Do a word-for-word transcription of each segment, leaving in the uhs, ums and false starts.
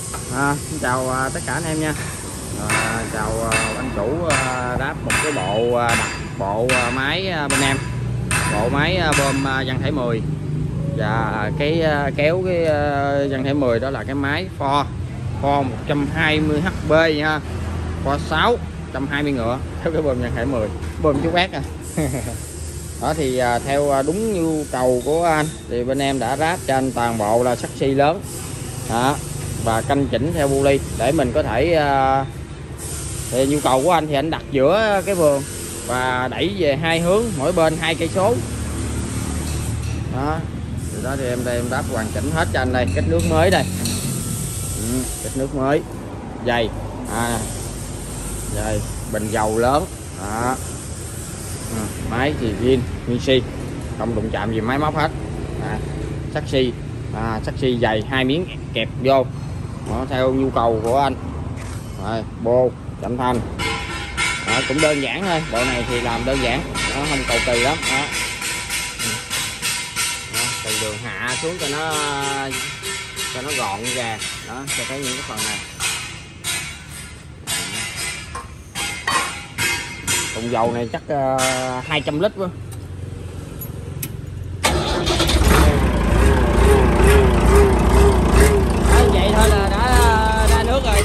À, xin chào à, tất cả anh em nha. À, chào à, anh chủ à, đáp một cái bộ à, đặt bộ à, máy à, bên em, bộ máy à, bơm à, Văn Thể mười và cái à, kéo cái à, Văn Thể mười đó là cái máy Ford Ford một trăm hai mươi H P ha, Ford sáu một trăm hai mươi ngựa theo cái bơm Văn Thể mười, bơm chú bét à. Đó thì à, theo à, đúng nhu cầu của anh thì bên em đã ráp cho anh toàn bộ là sắt xi lớn đó, và canh chỉnh theo bu ly để mình có thể uh, thì nhu cầu của anh thì anh đặt giữa cái vườn và đẩy về hai hướng, mỗi bên hai cây số đó. Từ đó thì em đây em đáp hoàn chỉnh hết cho anh đây, kết nước mới đây, ừ, kết nước mới dày à, dày bình dầu lớn đó. Ừ, máy thì zin nguyên xi, không đụng chạm gì máy móc hết à, sắt xi à, sắt xi dày hai miếng kẹp vô đó, theo nhu cầu của anh. Rồi, bô chậm thanh đó, cũng đơn giản thôi, bộ này thì làm đơn giản nó không cầu kỳ lắm đó. Đó, từ đường hạ xuống cho nó cho nó gọn gàng đó, cho thấy những cái phần này. Thùng dầu này chắc uh, hai trăm lít quá. Vậy thôi là đã ra nước rồi.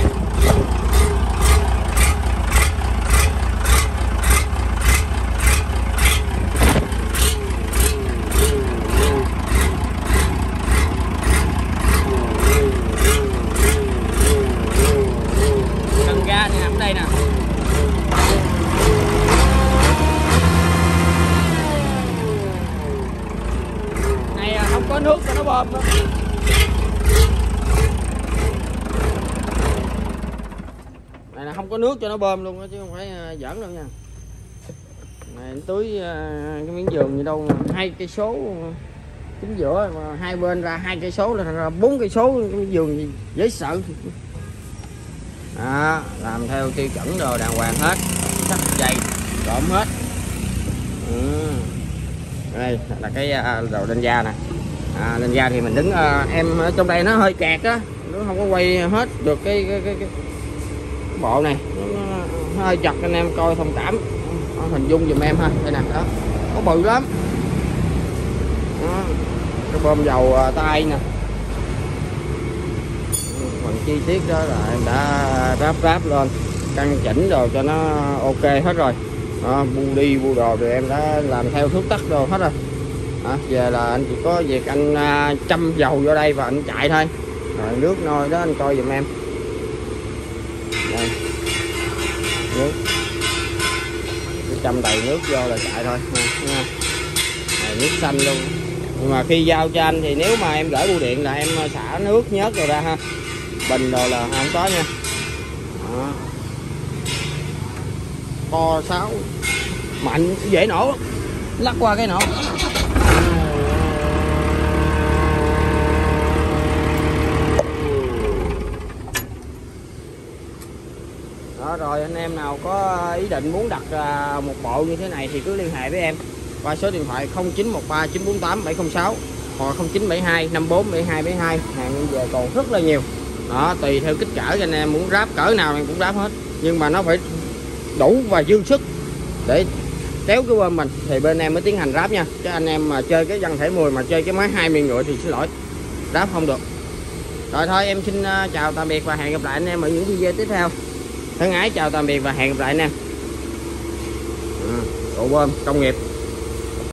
Cần ga thì nằm ở đây nè. Này không có nước cho nó bơm nữa. Này là không có nước cho nó bơm luôn đó, chứ không phải giỡn đâu nha. Này tưới cái miếng giường gì đâu mà hai cây số chính giữa mà hai bên ra hai cây số là thành ra bốn cây số, cái giường gì dễ sợ. Đó, làm theo tiêu chuẩn đồ đàng hoàng hết, sắt dày trộm hết. Ừ. Đây là cái đồ lên da nè. À, lên da thì mình đứng uh, em ở trong đây nó hơi kẹt á, nó không có quay hết được cái cái cái, cái, cái bộ này, nó, nó, nó hơi chặt, anh em coi thông cảm, nó hình dung giùm em ha. Đây nè, đó có bự lắm đó. Cái bơm dầu uh, tay nè, phần chi tiết đó là em đã ráp ráp lên căn chỉnh rồi cho nó ok hết rồi đó, bu đi bu đồ thì em đã làm theo thước tắc đồ hết rồi. À, giờ là anh chỉ có việc anh à, châm dầu vô đây và anh chạy thôi. Rồi nước nôi đó anh coi giùm em. Đây. Nước. Cứ châm đầy nước vô là chạy thôi. Nha. Này, nước xanh luôn. Nhưng mà khi giao cho anh thì nếu mà em gửi bưu điện là em xả nước nhớt rồi ra ha. Bình rồi là không có nha. Đó. To sáu mạnh dễ nổ, lắc qua cái nổ. Đó, rồi anh em nào có ý định muốn đặt một bộ như thế này thì cứ liên hệ với em qua số điện thoại không chín một ba chín bốn tám bảy không sáu hoặc không chín bảy hai năm bốn bảy hai bảy hai. Hàng đi về còn rất là nhiều đó, tùy theo kích cỡ anh em muốn ráp cỡ nào em cũng ráp hết, nhưng mà nó phải đủ và dư sức để kéo cái bơm mình thì bên em mới tiến hành ráp nha. Chứ anh em mà chơi cái Văn Thể mười mà chơi cái máy hai mươi ngựa thì xin lỗi, ráp không được. Rồi thôi em xin chào tạm biệt và hẹn gặp lại anh em ở những video tiếp theo. Thân ái chào tạm biệt và hẹn gặp lại anh em. À, bộ bơm công nghiệp.